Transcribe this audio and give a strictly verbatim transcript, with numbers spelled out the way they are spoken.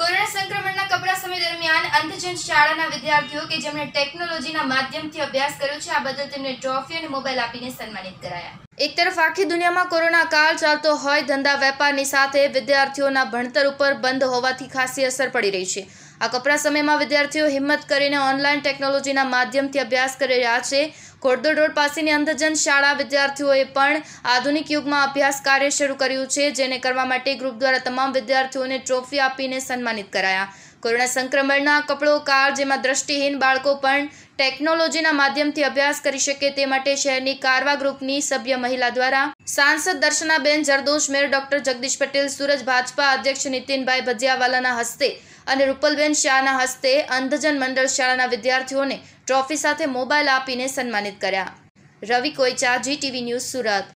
Corona સંક્રમણના કપરા સમય દરમિયાન અંધજન શાળાના વિદ્યાર્થીઓ કે જેમણે ટેકનોલોજીના માધ્યમથી અભ્યાસ કર્યો છે, આ બદલ તેમને ટ્રોફી અને મોબાઈલ આપીને સન્માનિત કરાયા. એક તરફ આખી દુનિયામાં કોરોના કાળ ચાલતો હોય, ધંધા વેપારની સાથે વિદ્યાર્થીઓના ભણતર ઉપર બંધ હોવાથી ખાસી અસર પડી રહી છે. આ કપરા સમયમાં વિદ્યાર્થીઓ હિંમત કરીને ઓનલાઈન ટેકનોલોજીના માધ્યમથી અભ્યાસ કરી રહ્યા છે. ઘોડદોડ રોડ પાસેની અંધજન શાળા વિદ્યાર્થીઓએ પણ આધુનિક યુગમાં અભ્યાસ કાર્ય શરૂ કર્યું છે, જેને કરવા માટે ગ્રુપ દ્વારા તમામ વિદ્યાર્થીઓને ટ્રોફી આપીને સન્માનિત કરાયા. કોરોના સંક્રમણના કપરો કાળ જેમાં દ્રષ્ટિહીન બાળકો પણ ટેકનોલોજીના માધ્યમથી અભ્યાસ કરી શકે તે માટે શહેરની કારવા ગ્રુપની સભ્ય મહિલા દ્વારા સાંસદ દર્શનાબેન જરદોશ, મેયર ડોક્ટર જગદીશ પટેલ, સુરજ ભાજપા અધ્યક્ષ નીતિનભાઈ ભજીયાવાલાના હસ્તે અને રૂપલબેન શાહના હસ્તે અંધજન મંડળ શાળાના વિદ્યાર્થીઓને ટ્રોફી સાથે મોબાઈલ આપીને સન્માનિત કર્યા. Ravi Koicha, Zee TV news, Surat.